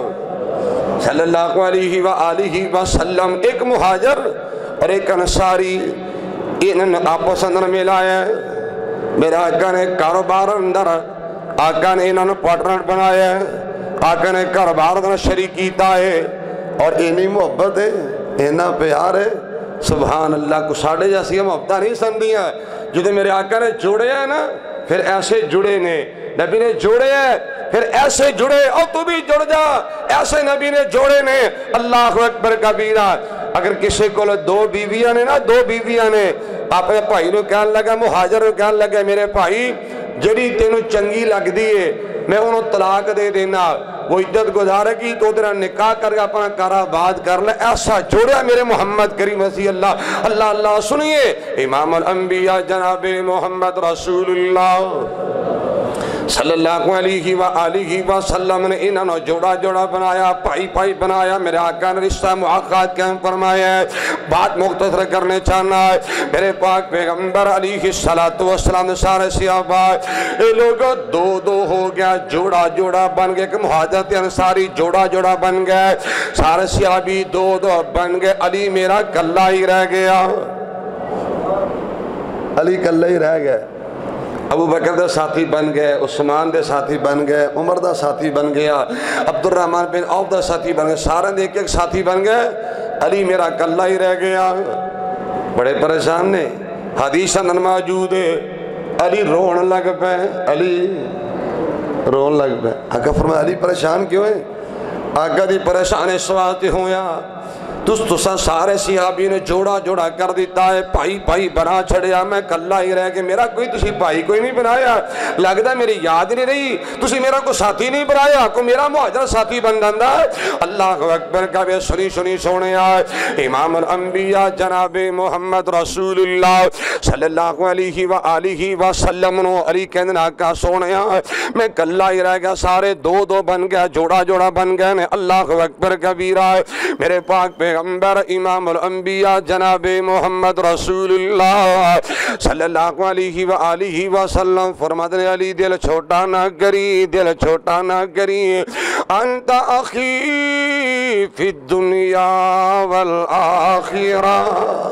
صلی اللہ علیہ وآلہ وسلم ایک مہاجر اور ایک انصاری انہوں آپس اندر ملایا ہے میرے آقا نے کاروبار اندر آقا نے انہوں نے پارٹنر بنایا ہے آقا نے کاروبار اندر شریک کیتا ہے اور انہی محبت ہے انہا پیار ہے سبحان اللہ کو ساڑھے جیسی محبتہ نہیں سندیاں جو میرے آقا نے جوڑے ہیں نا پھر ایسے جڑے نے نبی نے جوڑے ہیں پھر ایسے جڑے اور تو بھی جڑ جا ایسے نبی نے جوڑے نے اللہ اکبر کبیرہ اگر کسی کو دو بیویاں نے نا دو بیویاں نے آپ نے بھائی نو کہنے لگا مہاجر نو کہنے لگا میرے بھائی جڑی تینوں چنگی لگ دیئے میں انہوں طلاق دے دینا وہ عدت گزارے کی تو تیرا نکاح کر کے اپنا کارا بات کر لے ایسا جوڑا میرے محمد کریم وسیع اللہ اللہ اللہ سنیے امام الانبیاء جناب محمد رسول اللہ صلی اللہ علیہ وآلہ وسلم نے انہوں نے جوڑا جوڑا بنایا پائی پائی بنایا میرے آقا نے رشتہ معاقات قائم فرمایا ہے بات مختصر کرنے چاہنا ہے میرے پاک پیغمبر علیہ السلام نے سارے صحابہ اے لوگوں دو دو ہو گیا جوڑا جوڑا بن گئے کہ مہاجرت انصاری جوڑا جوڑا بن گئے سارے صحابی دو دو بن گئے علی میرا کلہ ہی رہ گیا علی کلہ ہی رہ گئے ابو بکر دے ساتھی بن گئے عثمان دے ساتھی بن گئے عمر دا ساتھی بن گیا عبد الرحمن بن عوف دا ساتھی بن گئے سارے دے ایک ساتھی بن گئے علی میرا کلہ ہی رہ گیا بڑے پریشان نے حدیث اندر موجود ہے علی رون لگ پہ علی رون لگ پہ آقا فرمایا علی پریشان کیوں ہے آقا دی پریشان اس واسطے ہویا تس تسا سارے صحابی نے جوڑا جوڑا کر دیتا ہے پائی پائی بنا چھڑیا میں کلہ ہی رہ کے میرا کوئی تسی پائی کوئی نہیں بنایا لگتا میری یاد نہیں رہی تسی میرا کوئی ساتھی نہیں بنایا کوئی میرا معاجرہ ساتھی بن دندا اللہ اکبر کا بے سنی سنی سونے آئے امام الانبیاء جناب محمد رسول اللہ صلی اللہ علیہ وآلہ وسلم نو علی کہندنا کا سونے آئے میں کلہ ہی رہ گیا سارے دو دو بن گیا جوڑا جوڑا بن گئے نے اللہ اکبر کبیر آئے میرے پاک پہ پیغمبر امام الانبیاء جناب محمد رسول اللہ صلی اللہ علیہ وآلہ وسلم فرماتے ہیں علی دل چھوٹا نہ کری دل چھوٹا نہ کری انت اخی فی الدنیا والآخرہ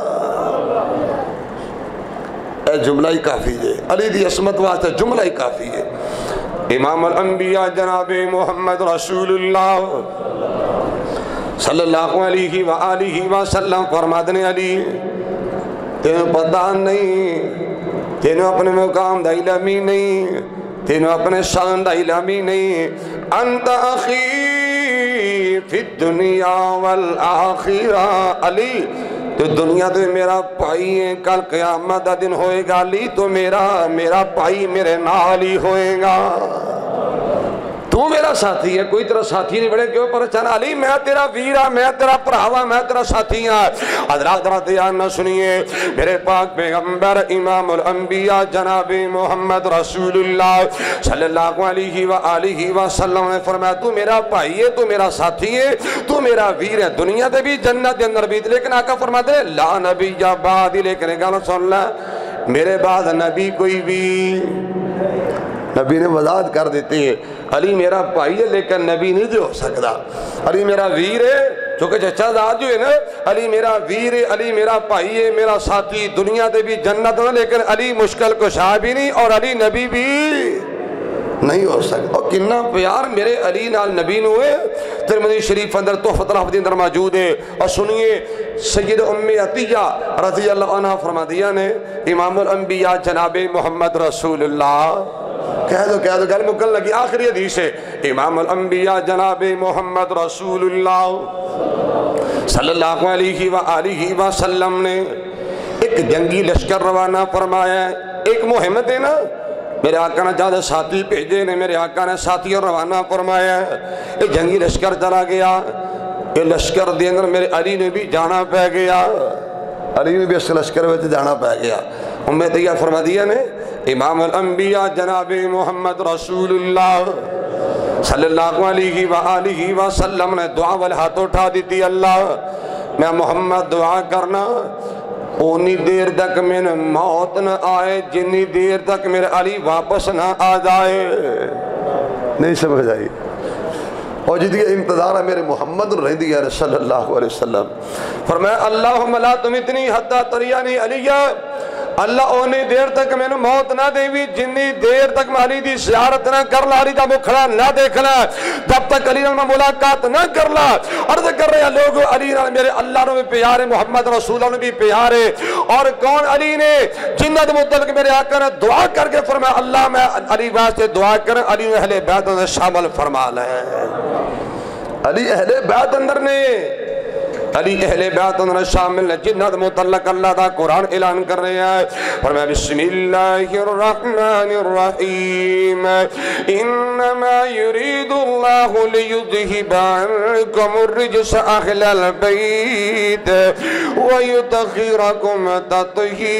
اے جملہ ہی کافی ہے علی دی عصمت واسطے جملہ ہی کافی ہے امام الانبیاء جناب محمد رسول اللہ صلی اللہ علیہ وآلہ وسلم فرماتے ہیں علی تینوں پتہ نہیں تینوں اپنے مقام دا علمی نہیں تینوں اپنے شان دا علمی نہیں انت اخی فی الدنیا والآخرہ علی تو دنیا تو میرا پائی ہے کل قیامت دا دن ہوئے گا علی تو میرا میرا پائی میرے نال ہی ہوئے گا تو میرا تیرا ساتھی ہے، کوئی تیرا ساتھی نہیں بڑے کیوں پریشان؟ علی میں تیرا ویرا، میں تیرا پراوا، میں تیرا ساتھی ہاں۔ حضرات رات نہ سنیے، میرے پاک پیغمبر امام الانبیاء جناب محمد رسول اللہ صلی اللہ علیہ وآلہ وسلم نے فرمایا تو میرا بھائی ہے، تو میرا ساتھی ہے، تو میرا ویر ہے، دنیا دے بھی جنت دے اندر بھی۔ لیکن آقا فرماتے ہیں لا نبی یا بعد، لیکن گانا سن لے میرے بعد نبی کوئی بھی، نبی نے وضاحت کر دیتی ہے علی میرا بھائی ہے لیکن نبی نہیں جو ہو سکتا، علی میرا ویر ہے چونکہ چچا داد جو ہے نا، علی میرا ویر ہے، علی میرا بھائی ہے، میرا ساتھی، دنیا دے بھی جنت ہے، لیکن علی مشکل کشا بھی نہیں اور علی نبی بھی نہیں ہو سکتا۔ اور کتنا پیار میرے علی نال نبی نے ہوئے، ترمذی شریف اندر تحفۃ الحفظ اندر موجود ہے۔ اور سنیے سید ام عطیہ رضی اللہ عنہ فرما دیا نے امام الانبیاء جناب محمد رسول اللہ، کہہ دو کہہ دو گھر مکل لگی، آخری حدیث ہے امام الانبیاء جناب محمد رسول اللہ صلی اللہ علیہ وآلہ وسلم نے ایک جنگی لشکر روانہ فرمایا ہے، ایک مہم دے نا، میرے آقا نے زیادہ ساتھی بھیجے نے، میرے آقا نے ساتھی اور روانہ فرمایا ہے، ایک جنگی لشکر چلا گیا، یہ لشکر دے اندر میرے علی نے بھی جانا پہ گیا، علی نے بھی اس لشکر میں جانا پہ گیا۔ ام عطیہ فرما دیا نے امام الانبیاء جناب محمد رسول اللہ صلی اللہ علیہ وآلہ وسلم نے دعا والے ہاتھ اٹھا دیتی، اللہ میں محمد دعا کرنا اونی دیر تک میں موت نہ آئے جنی دیر تک میرے علی واپس نہ آ جائے۔ نہیں سمجھ آئی؟ اور جدی انتظار ہے میرے محمد رضی اللہ صلی اللہ علیہ وسلم، فرمایا اللہم لا تمتنی حتی تریانی علیہ، اللہ اونی دیر تک میں نے موت نہ دے بھی جنی دیر تک میں علی دی زیارت نہ کر لا، علی دا مکھڑا نہ دیکھنا، جب تک علی نے ملاقات نہ کر لا۔ عرض کر رہے ہیں لوگ علی نے میرے اللہ نے بھی پیارے، محمد رسول اللہ نے بھی پیارے، اور کون علی نے جنت متعلق میرے آقا نے دعا کر کے فرمایا اللہ میں علی واسطے دعا کریں، علی نے اہل بیت اندر شامل فرما لیں، علی اہل بیت اندر نے، علی اہل بیت اندر شامل جنت متعلق اللہ دا قرآن اعلان کر رہے ہیں، فرمایا بسم اللہ الرحمن الرحیم انما یرید اللہ لیذہب عنکم الرجس اہل البیت ویطہرکم تطہیرا۔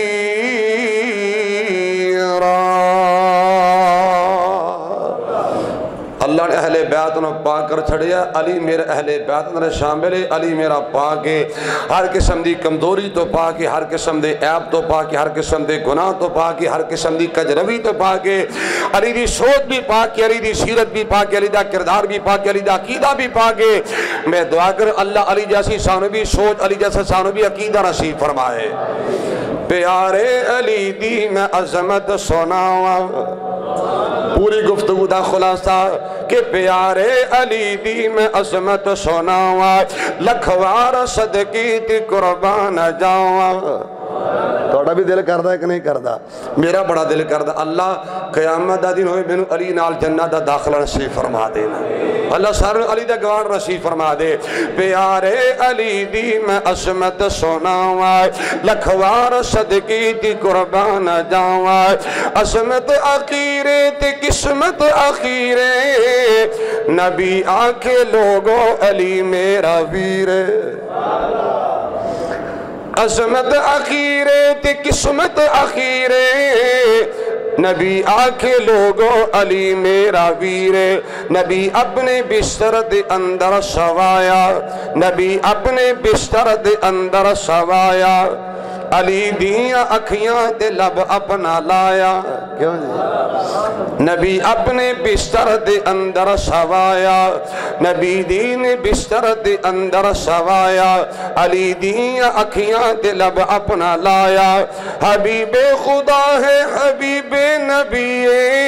اللہ نے اہل بیت نے پاک کر چھڑیا، علی میرے اہل بیت نے شامل ہے، علی میرا پاک ہے، ہر قسم دی کمزوری تو پاک ہے، ہر قسم دے عیب تو پاک ہے، ہر قسم دے گناہ تو پاک ہے، ہر قسم دی کجروی تو پاک ہے، علی دی سوچ بھی پاک ہے، علی دی سیرت بھی پاک ہے، علی دا کردار بھی پاک ہے، علی دا عقیدہ بھی پاک ہے۔ میں دعا کر اللہ علی جیسی ثانوی سوچ، علی جیسا ثانوی عقیدہ نصیب فرمائے۔ پیارے علی دی میں عظمت سناواں، پوری گفتگو دا خلاصہ کہ پیارے علی دی میں عظمت سناواں، لکھوار صدقی تی قربان جاواں۔ توڑا بھی دل کردہ ہے کہ نہیں کردہ؟ میرا بڑا دل کردہ اللہ قیامت دا دن ہوئے میں علی نال جنت دا داخلہ نصیب فرما دینا، اللہ سارے علی دا گوار نصیب فرما دے۔ پیارے علی دی میں عظمت سناواں، لکھوار صدقی تی قربان جاواں، عظمت آخیرے تی قسمت آخیرے، نبی آنکھے لوگوں علی میرا ویرے، عظمت آخیرے تی قسمت آخیرے، نبی آنکھے لوگوں علی میرا ویرے۔ نبی اپنے بستر دے اندر سوایا، نبی اپنے بستر دے اندر سوایا، علی دیاں اکھیاں تے لب اپنا لایا، کیوں جی؟ نبی اپنے بستر دے اندر سوایا، نبی دین بستر دے اندر سوایا، علی دیاں اکھیاں تے لب اپنا لایا، حبیب خدا ہے حبیب نبی،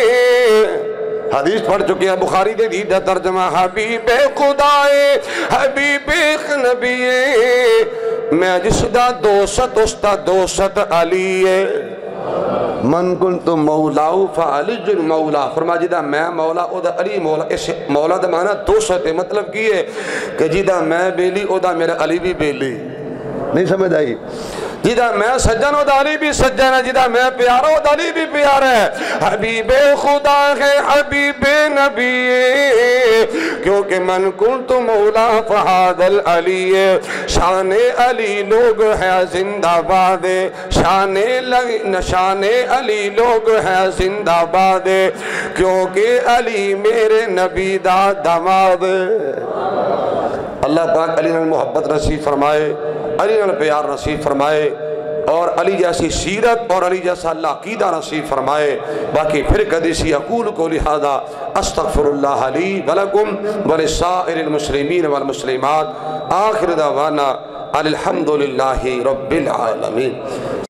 حدیث پڑھ چکے ہیں بخاری دے دیدہ ترجمہ، حبیب خدا ہے حبیب نبی، میں جس دا دوست اس دا دوست علی ہے، من کنت مولاو فعلی جن مولا، فرما جدہ میں مولا او دا علی مولا، اس مولا دا معنی دوست ہے، مطلب کی ہے کہ جدہ میں بیلی او دا میرا علی بھی بیلی، نہیں سمجھ آئی؟ جدہ میں سجن ہو دالی بھی سجن ہے، جدہ میں پیارا ہو دالی بھی پیارا ہے۔ حبیب خدا ہے حبیب نبی، کیونکہ من کنت مولا فہاد العلی، شان علی لوگ ہے زندہ باد، شان نشان علی لوگ ہے زندہ باد، کیونکہ علی میرے نبی دا داماد۔ اللہ پاک علی نے محبت نصیب فرمائے، علی نے پیار نصیب فرمائے، اور علی جیسی سیرت اور علی جیسا اللہ عقیدہ نصیب فرمائے۔ باقی پھر قدیسی اقول کو لہذا استغفر اللہ لی ولکم ولسائر المسلمین والمسلمات، آخر دعوانا الحمدللہ رب العالمین۔